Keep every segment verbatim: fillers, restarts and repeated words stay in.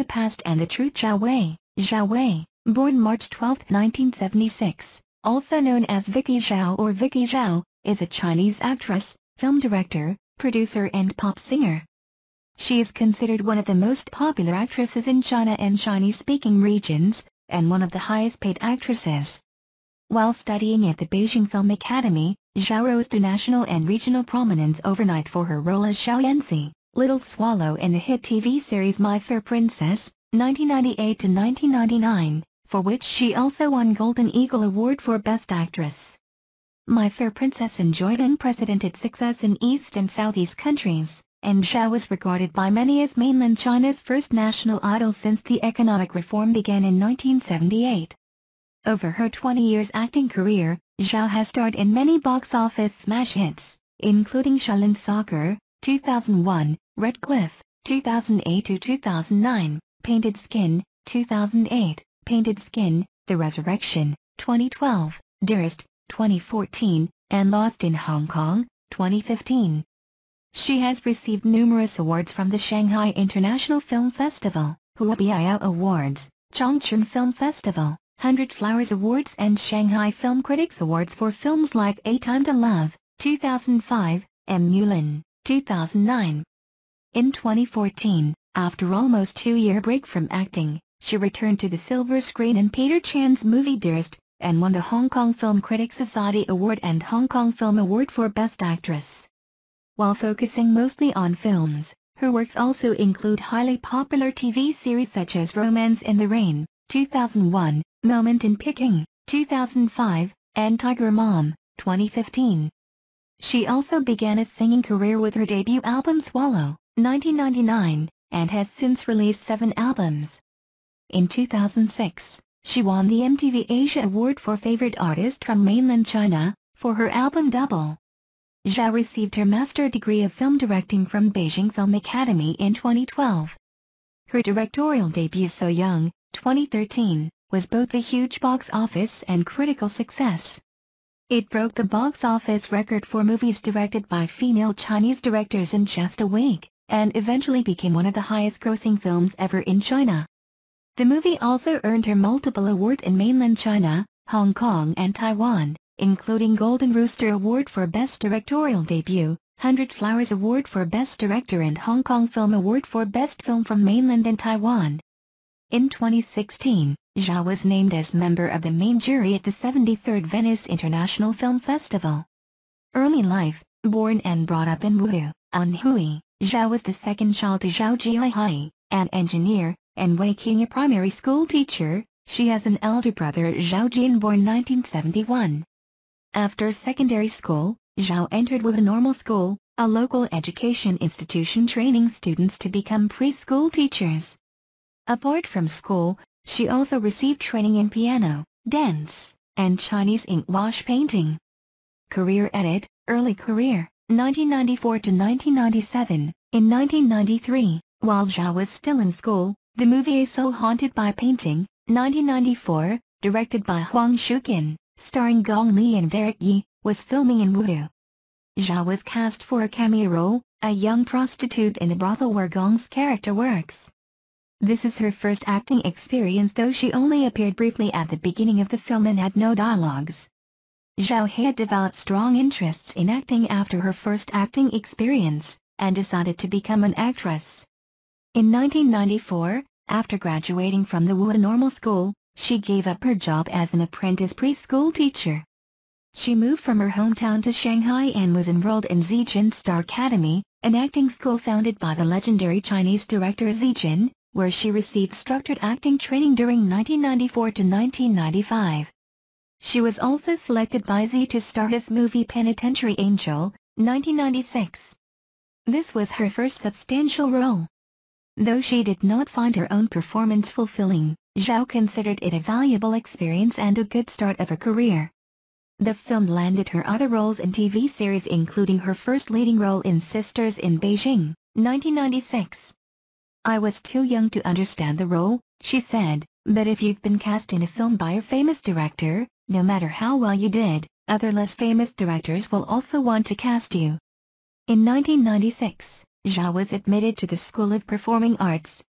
Past and the Truth. Zhao Wei, Zhao Wei, born March twelfth nineteen seventy-six, also known as Vicky Zhao or Vicky Zhao, is a Chinese actress, film director, producer and pop singer. She is considered one of the most popular actresses in China and Chinese-speaking regions, and one of the highest-paid actresses. While studying at the Beijing Film Academy, Zhao rose to national and regional prominence overnight for her role as Xiaoyanxi, Little Swallow in the hit T V series My Fair Princess, nineteen ninety-eight to nineteen ninety-nine, for which she also won Golden Eagle Award for Best Actress. My Fair Princess enjoyed unprecedented success in East and Southeast countries, and Zhao was regarded by many as mainland China's first national idol since the economic reform began in nineteen seventy-eight. Over her twenty years acting career, Zhao has starred in many box office smash hits, including Shaolin Soccer, two thousand one, Red Cliff, two thousand eight to two thousand nine, Painted Skin, two thousand eight, Painted Skin, The Resurrection, twenty twelve, Dearest, twenty fourteen, and Lost in Hong Kong, twenty fifteen. She has received numerous awards from the Shanghai International Film Festival, Huabiao Awards, Chongqing Film Festival, Hundred Flowers Awards and Shanghai Film Critics Awards for films like A Time to Love, two thousand five, and Mulan, two thousand nine. In twenty fourteen, after almost two-year break from acting, she returned to the silver screen in Peter Chan's movie Dearest, and won the Hong Kong Film Critics Society Award and Hong Kong Film Award for Best Actress. While focusing mostly on films, her works also include highly popular T V series such as Romance in the Rain, two thousand one, Moment in Peking, two thousand five, and Tiger Mom, twenty fifteen. She also began a singing career with her debut album Swallow, nineteen ninety-nine, and has since released seven albums. In two thousand six, she won the M T V Asia Award for Favorite Artist from Mainland China, for her album Double. Zhao received her master degree of film directing from Beijing Film Academy in twenty twelve. Her directorial debut So Young, twenty thirteen, was both a huge box office and critical success. It broke the box office record for movies directed by female Chinese directors in just a week, and eventually became one of the highest-grossing films ever in China. The movie also earned her multiple awards in mainland China, Hong Kong and Taiwan, including Golden Rooster Award for Best Directorial Debut, Hundred Flowers Award for Best Director and Hong Kong Film Award for Best Film from Mainland and Taiwan. In twenty sixteen, Zhao was named as member of the main jury at the seventy-third Venice International Film Festival. Early life, born and brought up in Wuhu, Anhui, Zhao was the second child to Zhao Jiahai, an engineer, and Wei Qing, a primary school teacher. She has an elder brother Zhao Jian, born nineteen seventy-one. After secondary school, Zhao entered Wuhu Normal School, a local education institution training students to become preschool teachers. Apart from school, she also received training in piano, dance, and Chinese ink wash painting. Career edit, early career, nineteen ninety-four to nineteen ninety-seven. In nineteen ninety-three, while Zhao was still in school, the movie A Soul Haunted by Painting, nineteen ninety-four, directed by Huang Shuqin, starring Gong Li and Derek Yi, was filming in Wuhu. Zhao was cast for a cameo role, a young prostitute in the brothel where Gong's character works. This is her first acting experience, though she only appeared briefly at the beginning of the film and had no dialogues. Zhao had developed strong interests in acting after her first acting experience, and decided to become an actress. In nineteen ninety-four, after graduating from the Wuhan Normal School, she gave up her job as an apprentice preschool teacher. She moved from her hometown to Shanghai and was enrolled in Zijin Star Academy, an acting school founded by the legendary Chinese director Zijin, where she received structured acting training during nineteen ninety-four to nineteen ninety-five. She was also selected by Z to star his movie Penitentiary Angel, nineteen ninety-six. This was her first substantial role. Though she did not find her own performance fulfilling, Zhao considered it a valuable experience and a good start of her career. The film landed her other roles in T V series, including her first leading role in Sisters in Beijing, nineteen ninety-six. I was too young to understand the role, she said, but if you've been cast in a film by a famous director, no matter how well you did, other less famous directors will also want to cast you. In nineteen ninety-six, Zhao was admitted to the School of Performing Arts,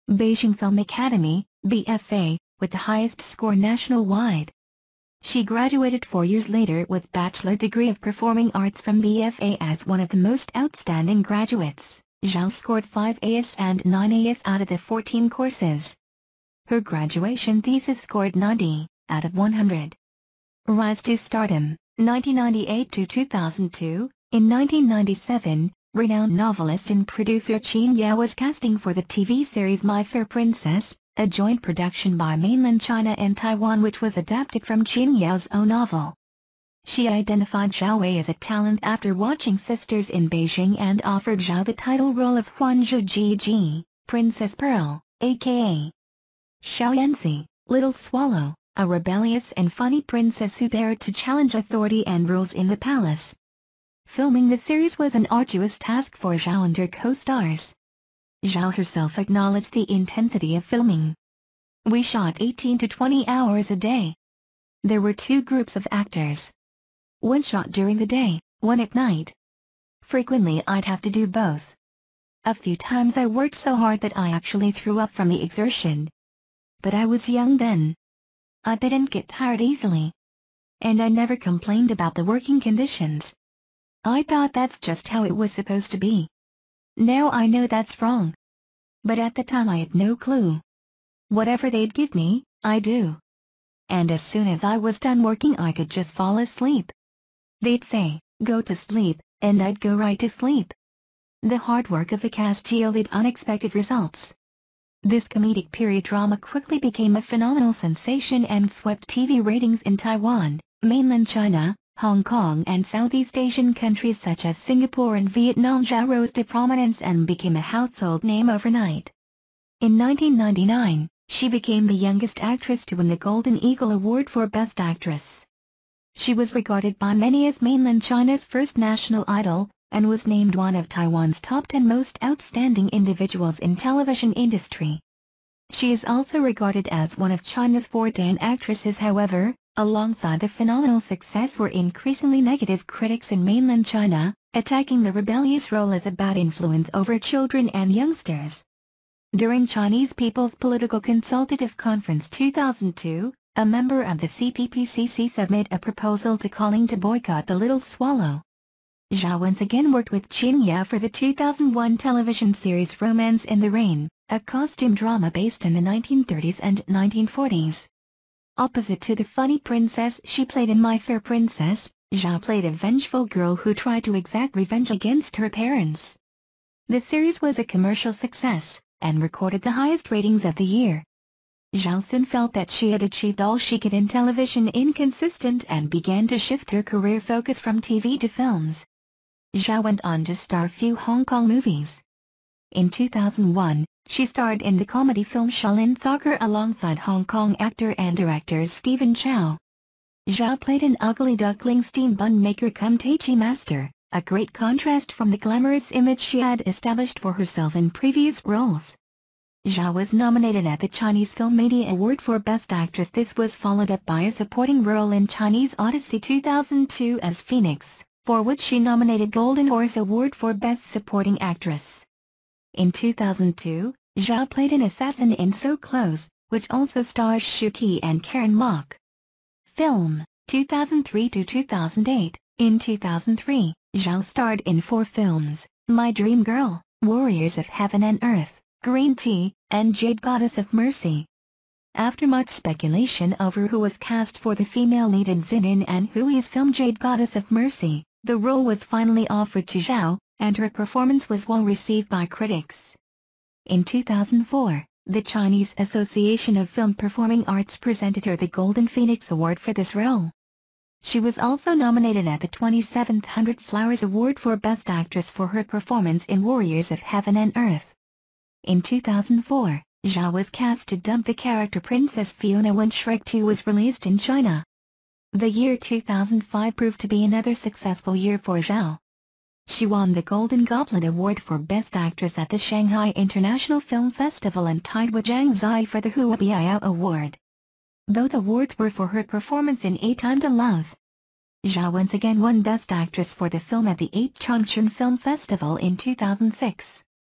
Beijing Film Academy, B F A, with the highest score nationwide. She graduated four years later with Bachelor degree of Performing Arts from B F A as one of the most outstanding graduates. Zhao scored five A's and nine A's out of the fourteen courses. Her graduation thesis scored ninety out of one hundred. Rise to stardom, nineteen ninety-eight to two thousand two. In nineteen ninety-seven, renowned novelist and producer Qin Yao was casting for the T V series My Fair Princess, a joint production by mainland China and Taiwan which was adapted from Qin Yao's own novel. She identified Zhao Wei as a talent after watching Sisters in Beijing and offered Zhao the title role of Huanzhou Ji, Princess Pearl, aka Xiao Yanzi, Little Swallow, a rebellious and funny princess who dared to challenge authority and rules in the palace. Filming the series was an arduous task for Zhao and her co-stars. Zhao herself acknowledged the intensity of filming. We shot eighteen to twenty hours a day. There were two groups of actors. One shot during the day, one at night. Frequently I'd have to do both. A few times I worked so hard that I actually threw up from the exertion. But I was young then. I didn't get tired easily. And I never complained about the working conditions. I thought that's just how it was supposed to be. Now I know that's wrong. But at the time I had no clue. Whatever they'd give me, I do. And as soon as I was done working I could just fall asleep. They'd say, go to sleep, and I'd go right to sleep. The hard work of the cast yielded unexpected results. This comedic period drama quickly became a phenomenal sensation and swept T V ratings in Taiwan, mainland China, Hong Kong and Southeast Asian countries such as Singapore and Vietnam. Zhao rose to prominence and became a household name overnight. In nineteen ninety-nine, she became the youngest actress to win the Golden Eagle Award for Best Actress. She was regarded by many as mainland China's first national idol, and was named one of Taiwan's top ten most outstanding individuals in television industry. She is also regarded as one of China's four Dan actresses. However, alongside the phenomenal success were increasingly negative critics in mainland China, attacking the rebellious role as a bad influence over children and youngsters. During Chinese People's Political Consultative Conference two thousand two, a member of the C P P C C submitted a proposal to calling to boycott The Little Swallow. Zhao once again worked with Qin Yao for the two thousand one television series Romance in the Rain, a costume drama based in the nineteen thirties and nineteen forties. Opposite to the funny princess she played in My Fair Princess, Zhao played a vengeful girl who tried to exact revenge against her parents. The series was a commercial success, and recorded the highest ratings of the year. Zhao soon felt that she had achieved all she could in television inconsistent and began to shift her career focus from T V to films. Zhao went on to star few Hong Kong movies. In two thousand one, she starred in the comedy film Shaolin Soccer alongside Hong Kong actor and director Stephen Chow. Zhao played an ugly duckling steam bun maker cum Tai Chi master, a great contrast from the glamorous image she had established for herself in previous roles. Zhao was nominated at the Chinese Film Media Award for Best Actress. This was followed up by a supporting role in Chinese Odyssey two thousand two as Phoenix, for which she nominated Golden Horse Award for Best Supporting Actress. In two thousand two, Zhao played an assassin in So Close, which also stars Shu Qi and Karen Mok. Film, two thousand three to two thousand eight. In two thousand three, Zhao starred in four films: My Dream Girl, Warriors of Heaven and Earth, Green Tea, and Jade Goddess of Mercy. After much speculation over who was cast for the female lead in Zinin and Hui's film Jade Goddess of Mercy, the role was finally offered to Zhao, and her performance was well received by critics. In two thousand four, the Chinese Association of Film Performing Arts presented her the Golden Phoenix Award for this role. She was also nominated at the twenty-seventh Hundred Flowers Award for Best Actress for her performance in Warriors of Heaven and Earth. In two thousand four, Zhao was cast to dub the character Princess Fiona when Shrek two was released in China. The year two thousand five proved to be another successful year for Zhao. She won the Golden Goblet Award for Best Actress at the Shanghai International Film Festival and tied with Zhang Ziyi for the Huabiao Award. Both awards were for her performance in A Time to Love. Zhao once again won Best Actress for the film at the eighth Chongqing Film Festival in two thousand six.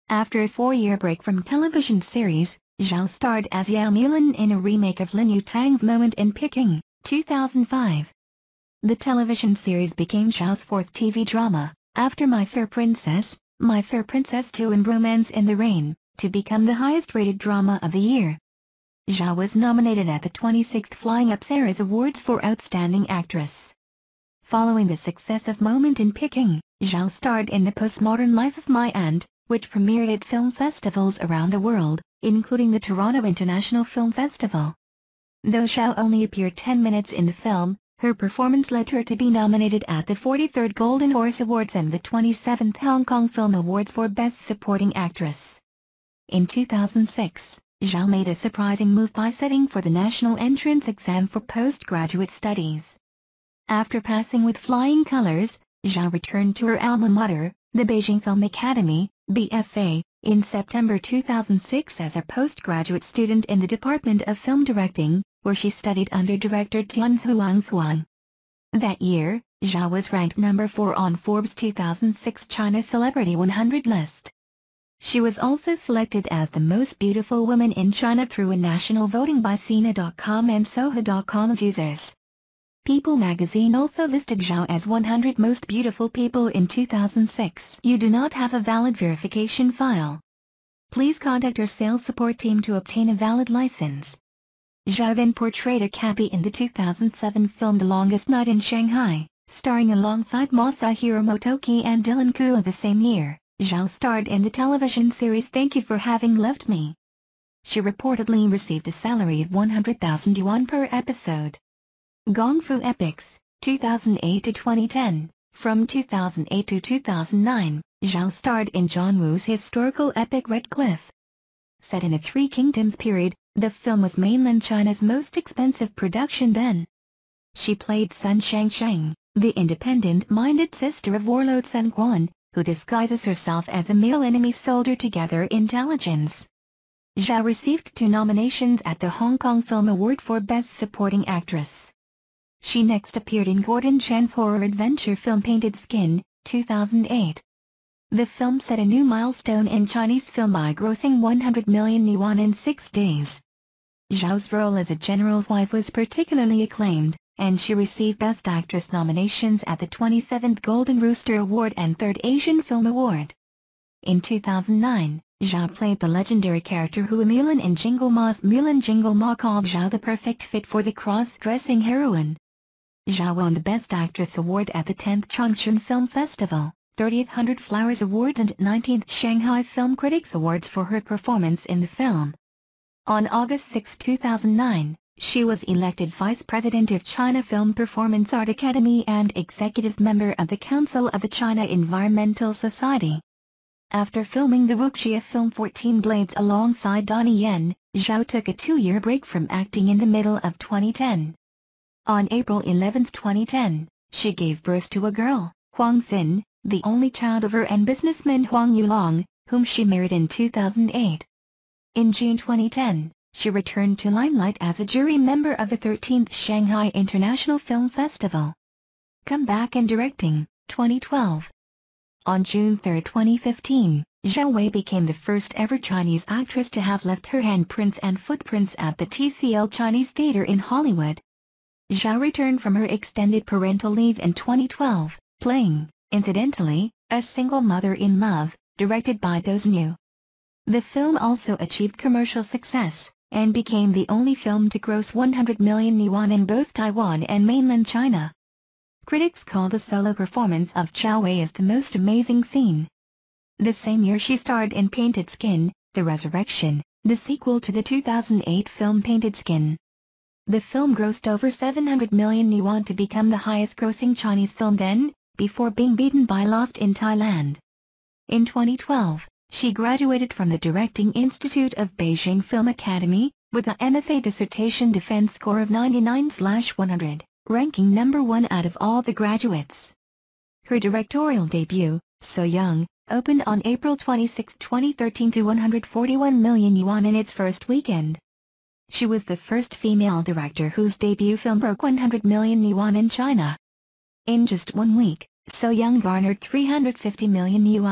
After a four-year break from television series, Zhao starred as Yao Milan in a remake of Lin Yutang's Moment in Peking, two thousand five. The television series became Zhao's fourth T V drama, after My Fair Princess, My Fair Princess two and Romance in the Rain, to become the highest-rated drama of the year. Zhao was nominated at the twenty-sixth Flying Up Series Awards for Outstanding Actress. Following the success of Moment in Peking, Zhao starred in The Postmodern Life of My Aunt, which premiered at film festivals around the world, including the Toronto International Film Festival. Though Zhao only appeared ten minutes in the film, her performance led her to be nominated at the forty-third Golden Horse Awards and the twenty-seventh Hong Kong Film Awards for Best Supporting Actress. In two thousand six, Zhao made a surprising move by setting for the national entrance exam for postgraduate studies. After passing with flying colors, Zhao returned to her alma mater, the Beijing Film Academy, B F A, in September two thousand six as a postgraduate student in the Department of Film Directing, where she studied under director Tian Huang. That year, Zhao was ranked number four on Forbes two thousand six China Celebrity one hundred list. She was also selected as the most beautiful woman in China through a national voting by Sina dot com and Soha dot com's users. People magazine also listed Zhao as one hundred most beautiful people in two thousand six. You do not have a valid verification file. Please contact our sales support team to obtain a valid license. Zhao then portrayed a cabbie in the two thousand seven film The Longest Night in Shanghai, starring alongside Masahiro Motoki and Dylan Koo. The same year, Zhao starred in the television series Thank You for Having Left Me. She reportedly received a salary of one hundred thousand yuan per episode. Gong Fu Epics, two thousand eight to twenty ten. From two thousand eight to two thousand nine, Zhao starred in John Woo's historical epic Red Cliff. Set in a Three Kingdoms period, the film was mainland China's most expensive production then. She played Sun Shangsheng, the independent-minded sister of warlord Sun Quan, who disguises herself as a male enemy soldier to gather intelligence. Zhao received two nominations at the Hong Kong Film Award for Best Supporting Actress. She next appeared in Gordon Chan's horror adventure film Painted Skin, two thousand eight. The film set a new milestone in Chinese film by grossing one hundred million yuan in six days. Zhao's role as a general's wife was particularly acclaimed, and she received Best Actress nominations at the twenty-seventh Golden Rooster Award and third Asian Film Award. In two thousand nine, Zhao played the legendary character Hua Milan in Jingle Ma's Milan Jingle Ma, called Zhao the perfect fit for the cross-dressing heroine. Zhao won the Best Actress Award at the tenth Chongqing Film Festival, thirtieth Hundred Flowers Awards and nineteenth Shanghai Film Critics Awards for her performance in the film. On August sixth two thousand nine, she was elected Vice President of China Film Performance Art Academy and Executive Member of the Council of the China Environmental Society. After filming the wuxia film fourteen Blades alongside Donnie Yen, Zhao took a two-year break from acting in the middle of twenty ten. On April eleventh twenty ten, she gave birth to a girl, Huang Xin, the only child of her and businessman Huang Yulong, whom she married in two thousand eight. In June twenty ten, she returned to limelight as a jury member of the thirteenth Shanghai International Film Festival. Comeback in directing, twenty twelve. On June third twenty fifteen, Zhao Wei became the first ever Chinese actress to have left her handprints and footprints at the T C L Chinese Theater in Hollywood. Zhao returned from her extended parental leave in twenty twelve, playing, incidentally, a single mother in Love, directed by Do Zhenu. The film also achieved commercial success, and became the only film to gross one hundred million yuan in both Taiwan and mainland China. Critics call the solo performance of Zhao Wei as the most amazing scene. The same year she starred in Painted Skin, The Resurrection, the sequel to the two thousand eight film Painted Skin. The film grossed over seven hundred million yuan to become the highest-grossing Chinese film then, before being beaten by Lost in Thailand. In twenty twelve, she graduated from the Directing Institute of Beijing Film Academy, with a M F A dissertation defense score of ninety-nine out of one hundred, ranking number one out of all the graduates. Her directorial debut, So Young, opened on April twenty-sixth twenty thirteen to one hundred forty-one million yuan in its first weekend. She was the first female director whose debut film broke one hundred million yuan in China. In just one week, So Young garnered three hundred fifty million yuan,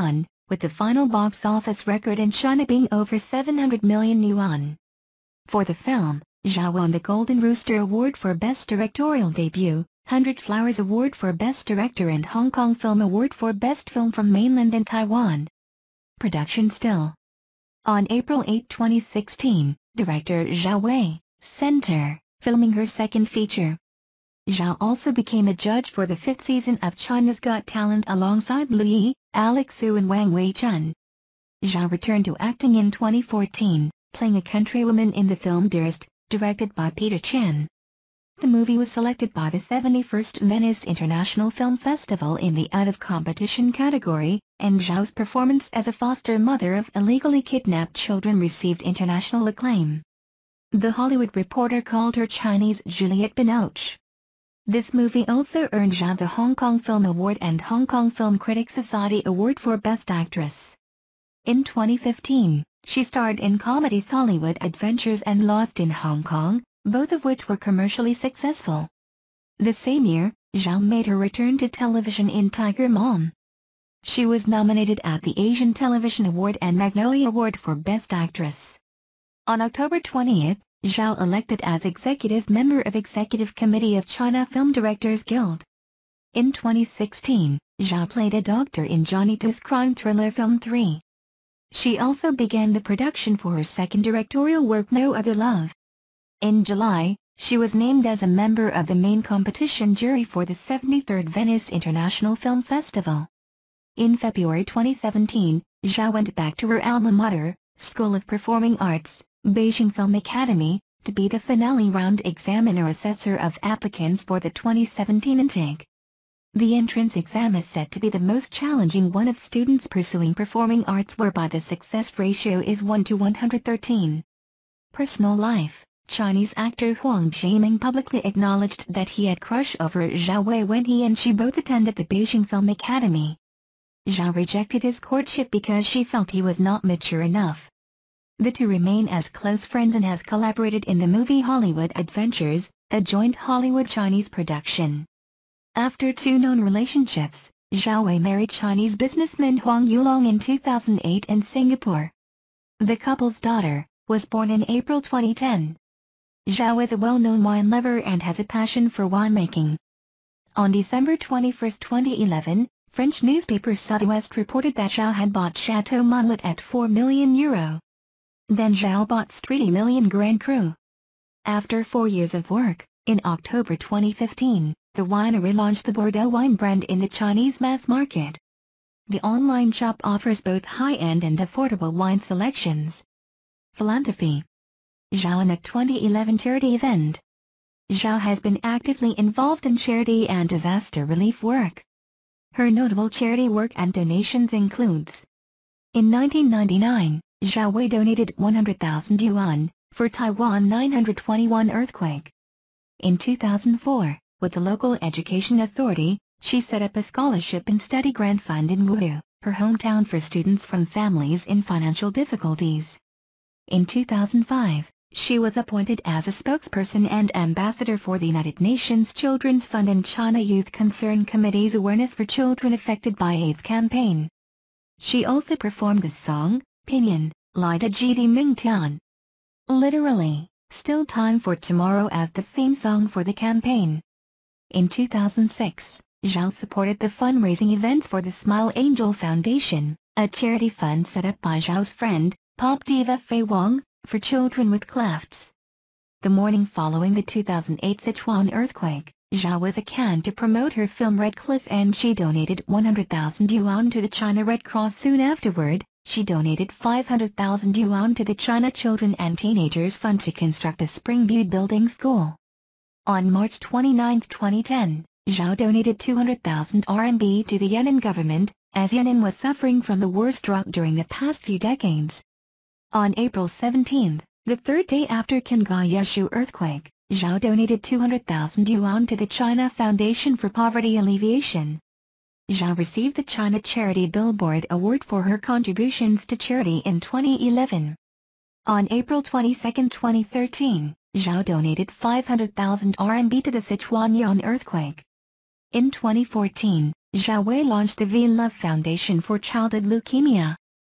with the final box office record in China being over seven hundred million yuan. For the film, Zhao won the Golden Rooster Award for Best Directorial Debut, Hundred Flowers Award for Best Director and Hong Kong Film Award for Best Film from Mainland and Taiwan. Production still. On April eighth twenty sixteen, director Zhao Wei, Center, filming her second feature. Zhao also became a judge for the fifth season of China's Got Talent alongside Lu Yi, Alex Su and Wang Wei-chun. Zhao returned to acting in twenty fourteen, playing a countrywoman in the film Dearest, directed by Peter Chan. The movie was selected by the seventy-first Venice International Film Festival in the out-of-competition category, and Zhao's performance as a foster mother of illegally kidnapped children received international acclaim. The Hollywood Reporter called her Chinese Juliette Binoche. This movie also earned Zhao the Hong Kong Film Award and Hong Kong Film Critics Society Award for Best Actress. In twenty fifteen, she starred in comedies Hollywood Adventures and Lost in Hong Kong, both of which were commercially successful. The same year, Zhao made her return to television in Tiger Mom. She was nominated at the Asian Television Award and Magnolia Award for Best Actress. On October twentieth, Zhao elected as executive member of Executive Committee of China Film Directors Guild. In twenty sixteen, Zhao played a doctor in Johnny To's crime thriller film three. She also began the production for her second directorial work No Other Love. In July, she was named as a member of the main competition jury for the seventy-third Venice International Film Festival. In February twenty seventeen, Zhao went back to her alma mater, School of Performing Arts, Beijing Film Academy, to be the finale round examiner assessor of applicants for the twenty seventeen intake. The entrance exam is said to be the most challenging one of students pursuing performing arts, whereby the success ratio is one to one hundred thirteen. Personal life. Chinese actor Huang Zhiming publicly acknowledged that he had crush over Zhao Wei when he and she both attended the Beijing Film Academy. Zhao rejected his courtship because she felt he was not mature enough. The two remain as close friends and has collaborated in the movie Hollywood Adventures, a joint Hollywood-Chinese production. After two known relationships, Zhao Wei married Chinese businessman Huang Yulong in two thousand eight in Singapore. The couple's daughter was born in April twenty ten. Zhao is a well-known wine lover and has a passion for winemaking. On December twenty-first twenty eleven, French newspaper Sud-Ouest reported that Zhao had bought Chateau Monlet at four million euro. Then Zhao bought thirty million Grand Cru. After four years of work, in October twenty fifteen, the winery launched the Bordeaux wine brand in the Chinese mass market. The online shop offers both high-end and affordable wine selections. Philanthropy. Zhao in a twenty eleven charity event. Zhao has been actively involved in charity and disaster relief work. Her notable charity work and donations includes: in nineteen ninety-nine, Zhao Wei donated one hundred thousand yuan for Taiwan nine hundred twenty-one earthquake. In two thousand four, with the local education authority, she set up a scholarship and study grant fund in Wuhu, her hometown, for students from families in financial difficulties. In two thousand five, she was appointed as a spokesperson and ambassador for the United Nations Children's Fund and China Youth Concern Committee's Awareness for Children Affected by AIDS campaign. She also performed the song, Pinyin, Lai De Ji Di Ming Tian. Literally, Still Time for Tomorrow, as the theme song for the campaign. In two thousand six, Zhao supported the fundraising events for the Smile Angel Foundation, a charity fund set up by Zhao's friend, pop diva Fei Wang, for children with clefts. The morning following the two thousand eight Sichuan earthquake, Zhao was at Cannes to promote her film Red Cliff, and she donated one hundred thousand yuan to the China Red Cross. Soon afterward, she donated five hundred thousand yuan to the China Children and Teenagers Fund to construct a spring-viewed building school. On March twenty-ninth twenty ten, Zhao donated two hundred thousand R M B to the Yunnan government, as Yunnan was suffering from the worst drought during the past few decades. On April seventeenth, the third day after Kangai-Yushu earthquake, Zhao donated two hundred thousand yuan to the China Foundation for Poverty Alleviation. Zhao received the China Charity Billboard Award for her contributions to charity in twenty eleven. On April twenty-second twenty thirteen, Zhao donated five hundred thousand R M B to the Sichuan Yunnan earthquake. In twenty fourteen, Zhao Wei launched the V Love Foundation for Childhood Leukemia.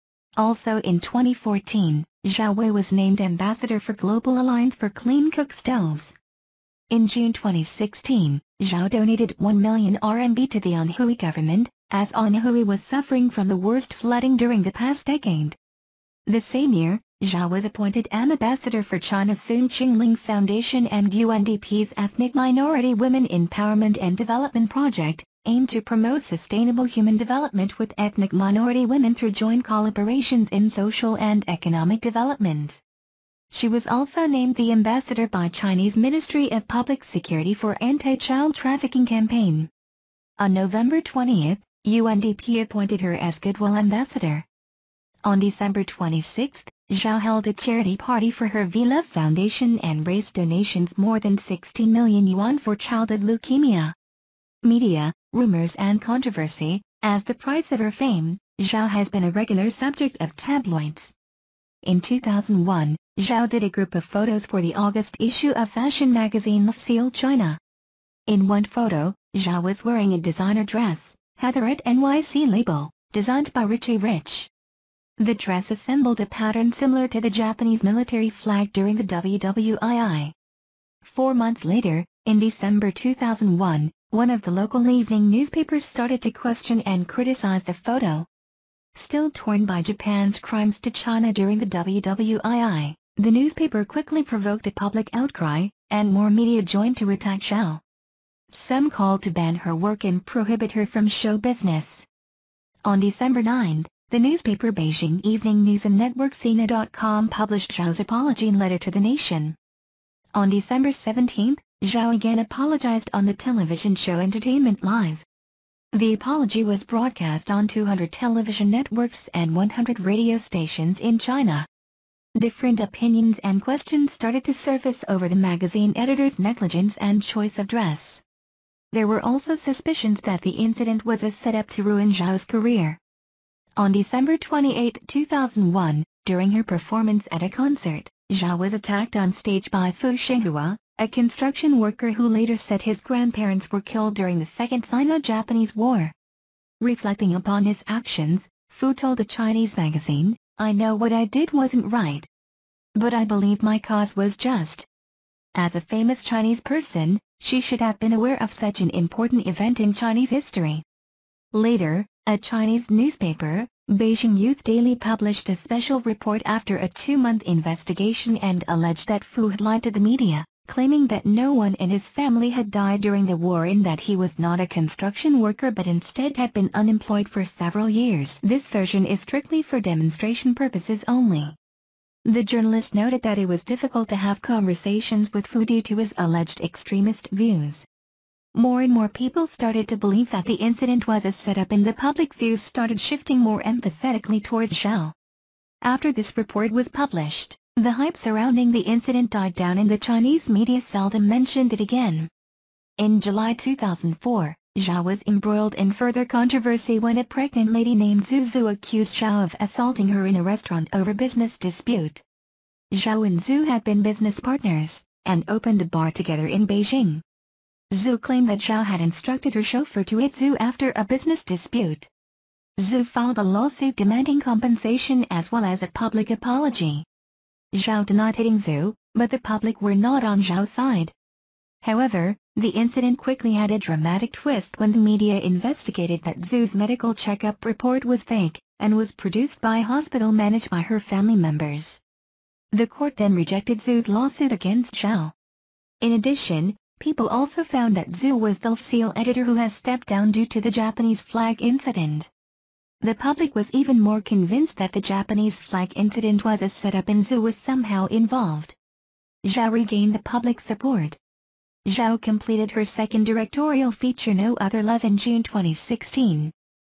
Also in twenty fourteen, Zhao Wei was named Ambassador for Global Alliance for Clean Cook Stoves. In June twenty sixteen, Zhao donated one million R M B to the Anhui government, as Anhui was suffering from the worst flooding during the past decade. The same year, Zhao was appointed Ambassador for China's Sun Qingling Foundation and U N D P's Ethnic Minority Women Empowerment and Development Project, aimed to promote sustainable human development with ethnic minority women through joint collaborations in social and economic development. She was also named the ambassador by Chinese Ministry of Public Security for Anti-Child Trafficking Campaign. On November twentieth, U N D P appointed her as Goodwill Ambassador. On December twenty-sixth, Zhao held a charity party for her V Love Foundation and raised donations more than sixteen million yuan for childhood leukemia. Media, rumors and controversy. As the price of her fame, Zhao has been a regular subject of tabloids. In two thousand one, Zhao did a group of photos for the August issue of fashion magazine L'Officiel China. In one photo, Zhao was wearing a designer dress, Heatherette N Y C label, designed by Richie Rich. The dress assembled a pattern similar to the Japanese military flag during the W W two. Four months later, in December two thousand one, one of the local evening newspapers started to question and criticize the photo. Still torn by Japan's crimes to China during the W W two, the newspaper quickly provoked a public outcry, and more media joined to attack Zhao. Some called to ban her work and prohibit her from show business. On December ninth, the newspaper Beijing Evening News and Network Sina dot com published Zhao's apology letter to the nation. On December seventeenth, Zhao again apologized on the television show Entertainment Live. The apology was broadcast on two hundred television networks and one hundred radio stations in China. Different opinions and questions started to surface over the magazine editor's negligence and choice of dress. There were also suspicions that the incident was a setup to ruin Zhao's career. On December twenty-eighth, two thousand one, during her performance at a concert, Zhao was attacked on stage by Fu Shenghua, a construction worker who later said his grandparents were killed during the Second Sino-Japanese War. Reflecting upon his actions, Fu told a Chinese magazine, "I know what I did wasn't right. But I believe my cause was just." As a famous Chinese person, she should have been aware of such an important event in Chinese history. Later, a Chinese newspaper, Beijing Youth Daily, published a special report after a two-month investigation and alleged that Fu had lied to the media, claiming that no one in his family had died during the war and that he was not a construction worker but instead had been unemployed for several years. This version is strictly for demonstration purposes only. The journalist noted that it was difficult to have conversations with Fu due to his alleged extremist views. More and more people started to believe that the incident was a setup and the public views started shifting more empathetically towards Zhao. After this report was published, the hype surrounding the incident died down and the Chinese media seldom mentioned it again. In July two thousand four, Zhao was embroiled in further controversy when a pregnant lady named Zhu Zhu accused Zhao of assaulting her in a restaurant over business dispute. Zhao and Zhu had been business partners, and opened a bar together in Beijing. Zhu claimed that Zhao had instructed her chauffeur to hit Zhu after a business dispute. Zhu filed a lawsuit demanding compensation as well as a public apology. Zhao denied hitting Zhu, but the public were not on Zhao's side. However, the incident quickly had a dramatic twist when the media investigated that Zhu's medical checkup report was fake, and was produced by a hospital managed by her family members. The court then rejected Zhu's lawsuit against Zhao. In addition, people also found that Zhu was the L'Officiel editor who has stepped down due to the Japanese flag incident. The public was even more convinced that the Japanese flag incident was a setup and Zhu was somehow involved. Zhao regained the public support. Zhao completed her second directorial feature No Other Love in June twenty sixteen.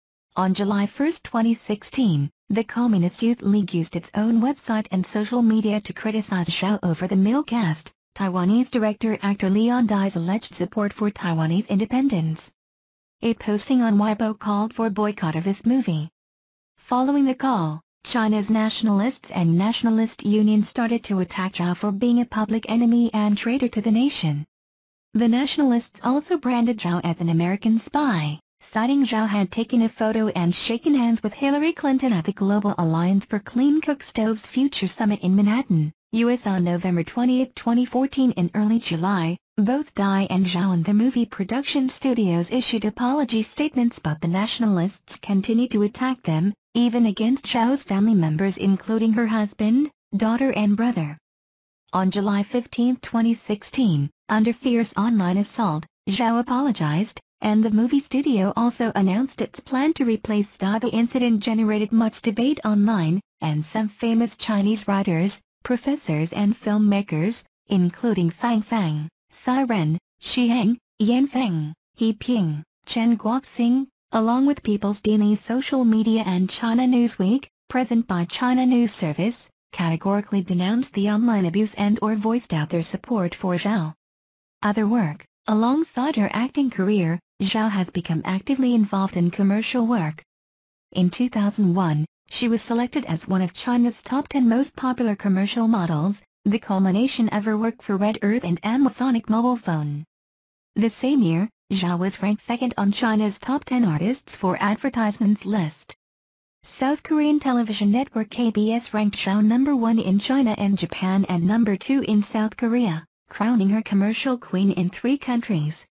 On July first, twenty sixteen, the Communist Youth League used its own website and social media to criticize Zhao over the male cast. Taiwanese director-actor Leon Dai's alleged support for Taiwanese independence. A posting on Weibo called for boycott of this movie. Following the call, China's nationalists and nationalist unions started to attack Zhao for being a public enemy and traitor to the nation. The nationalists also branded Zhao as an American spy, citing Zhao had taken a photo and shaken hands with Hillary Clinton at the Global Alliance for Clean Cook Stoves Future Summit in Manhattan, U S on November twentieth twenty fourteen. In early July, both Dai and Zhao and the movie production studios issued apology statements, but the nationalists continued to attack them, even against Zhao's family members including her husband, daughter and brother. On July fifteenth twenty sixteen, under fierce online assault, Zhao apologized, and the movie studio also announced its plan to replace Dai. The incident generated much debate online, and some famous Chinese writers, professors and filmmakers, including Fang Fang, Sai Ren, Shi Heng, Yan Feng, He Ping, Chen Guoxing, along with People's Daily Social Media and China Newsweek, present by China News Service, categorically denounced the online abuse and or voiced out their support for Zhao. Other work. Alongside her acting career, Zhao has become actively involved in commercial work. In two thousand one, she was selected as one of China's top ten most popular commercial models, the culmination of her work for Red Earth and Amazonic mobile phone. The same year, Zhao was ranked second on China's top ten artists for advertisements list. South Korean television network K B S ranked Zhao number one in China and Japan and number two in South Korea, crowning her commercial queen in three countries.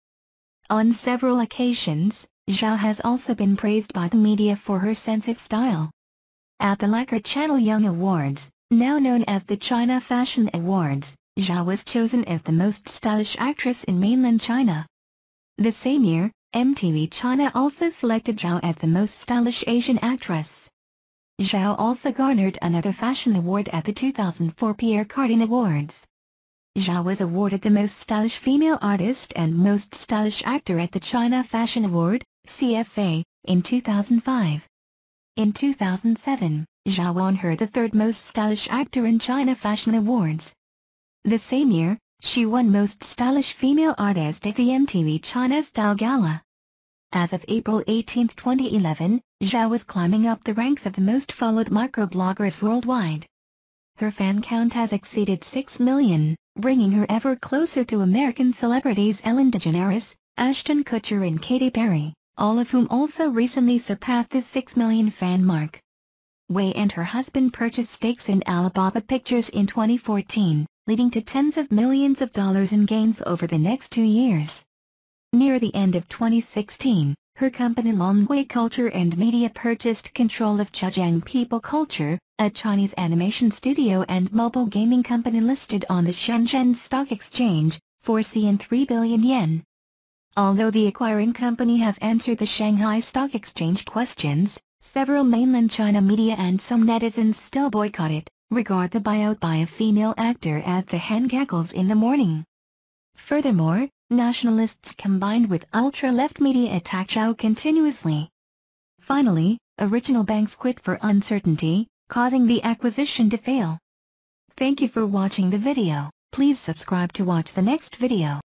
On several occasions, Zhao has also been praised by the media for her sense of style. At the Lacquer Channel Young Awards, now known as the China Fashion Awards, Zhao was chosen as the most stylish actress in mainland China. The same year, M T V China also selected Zhao as the most stylish Asian actress. Zhao also garnered another fashion award at the two thousand four Pierre Cardin Awards. Zhao was awarded the Most Stylish Female Artist and Most Stylish Actor at the China Fashion Award, C F A, in two thousand five. In two thousand seven, Zhao won her the third Most Stylish Actor in China Fashion Awards. The same year, she won Most Stylish Female Artist at the M T V China Style Gala. As of April eighteenth twenty eleven, Zhao was climbing up the ranks of the most followed microbloggers worldwide. Her fan count has exceeded six million, bringing her ever closer to American celebrities Ellen DeGeneres, Ashton Kutcher and Katy Perry, all of whom also recently surpassed the six million fan mark. Wei and her husband purchased stakes in Alibaba Pictures in twenty fourteen, leading to tens of millions of dollars in gains over the next two years. Near the end of twenty sixteen, her company Longwei Culture and Media purchased control of Zhejiang People Culture, a Chinese animation studio and mobile gaming company listed on the Shenzhen Stock Exchange, for three billion yen. Although the acquiring company have answered the Shanghai Stock Exchange questions, several mainland China media and some netizens still boycott it, regard the buyout by a female actor as the hen cackles in the morning. Furthermore, nationalists combined with ultra-left media attack Zhao continuously. Finally, original banks quit for uncertainty, causing the acquisition to fail. Thank you for watching the video. Please subscribe to watch the next video.